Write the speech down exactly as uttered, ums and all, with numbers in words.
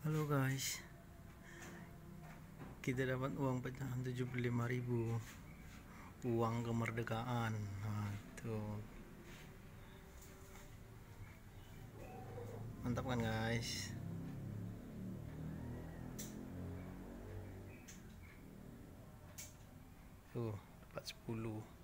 Halo guys, kita dapat uang pecahan tujuh puluh lima ribu, uang kemerdekaan. Nah, tuh. Mantap kan guys? Tuh, dapat sepuluh.